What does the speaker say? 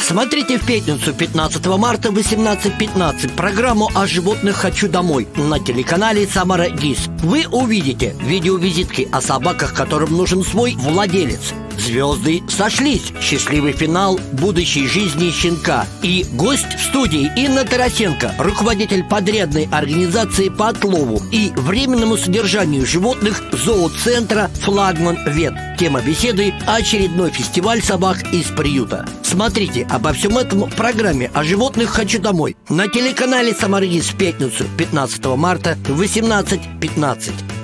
Смотрите в пятницу 15 марта в 18:15 программу о животных «Хочу домой» на телеканале «Самара ГИС». Вы увидите видеовизитки о собаках, которым нужен свой владелец. Звезды сошлись. Счастливый финал будущей жизни щенка. И гость в студии Инна Тарасенко, руководитель подрядной организации по отлову и временному содержанию животных зооцентра «Флагман Вет». Тема беседы – очередной фестиваль собак из приюта. Смотрите обо всем этом в программе о животных «Хочу домой» на телеканале «Самара ГИС» в пятницу 15 марта в 18:15.